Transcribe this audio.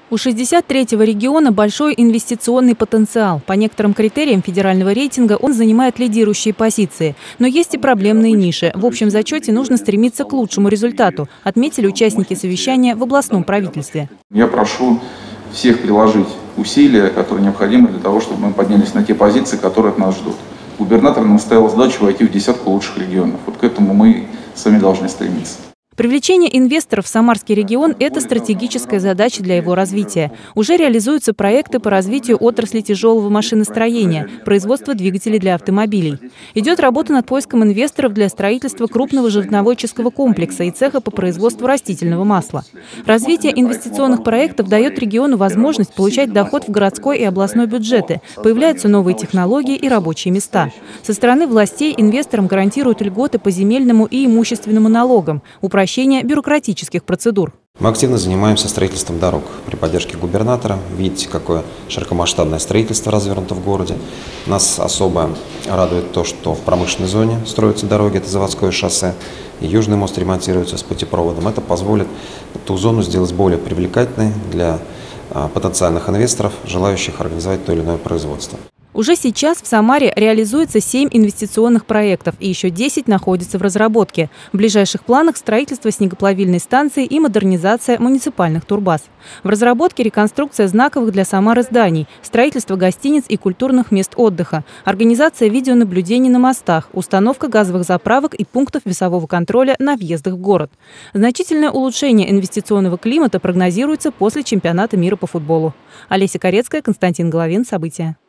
У 63-го региона большой инвестиционный потенциал. По некоторым критериям федерального рейтинга он занимает лидирующие позиции. Но есть и проблемные ниши. В общем зачете нужно стремиться к лучшему результату, отметили участники совещания в областном правительстве. Я прошу всех приложить усилия, которые необходимы для того, чтобы мы поднялись на те позиции, которые от нас ждут. Губернатор нам ставил задачу войти в десятку лучших регионов. Вот к этому мы сами должны стремиться. Привлечение инвесторов в Самарский регион – это стратегическая задача для его развития. Уже реализуются проекты по развитию отрасли тяжелого машиностроения, производства двигателей для автомобилей. Идет работа над поиском инвесторов для строительства крупного животноводческого комплекса и цеха по производству растительного масла. Развитие инвестиционных проектов дает региону возможность получать доход в городской и областной бюджеты. Появляются новые технологии и рабочие места. Со стороны властей инвесторам гарантируют льготы по земельному и имущественному налогам, упрощение бюрократических процедур. Мы активно занимаемся строительством дорог при поддержке губернатора. Видите, какое широкомасштабное строительство развернуто в городе. Нас особо радует то, что в промышленной зоне строятся дороги, это заводское шоссе, и южный мост ремонтируется с путепроводом. Это позволит эту зону сделать более привлекательной для потенциальных инвесторов, желающих организовать то или иное производство. Уже сейчас в Самаре реализуется 7 инвестиционных проектов, и еще 10 находятся в разработке. В ближайших планах строительство снегоплавильной станции и модернизация муниципальных турбаз. В разработке реконструкция знаковых для Самары зданий, строительство гостиниц и культурных мест отдыха, организация видеонаблюдений на мостах, установка газовых заправок и пунктов весового контроля на въездах в город. Значительное улучшение инвестиционного климата прогнозируется после чемпионата мира по футболу. Олеся Корецкая, Константин Головин. События.